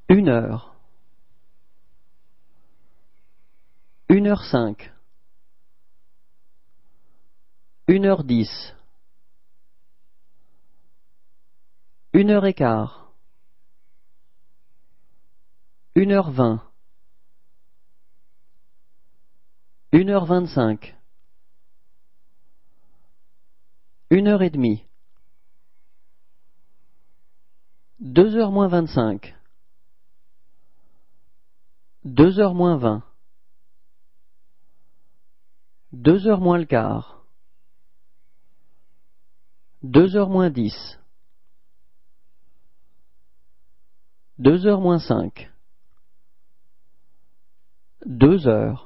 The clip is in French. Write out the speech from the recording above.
1 heure, 1h05, 1h10, 1h15, 1h20, 1h25, 1h30, 2h moins 25, 2h moins 20, 2h moins le quart, 2h moins 10, 2h moins 5, 2h.